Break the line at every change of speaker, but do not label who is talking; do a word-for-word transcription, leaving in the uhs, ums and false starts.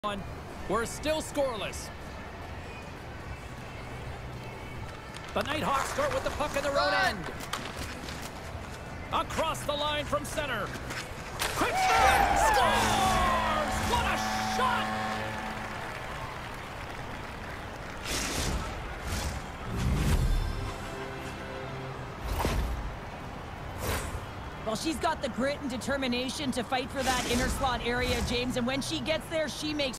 One. We're still scoreless. The Nighthawks start with the puck in their own end. Across the line from center. Quick start! Scores! What a shot!
Well, she's got the grit and determination to fight for that inner slot area, James, and when she gets there, she makes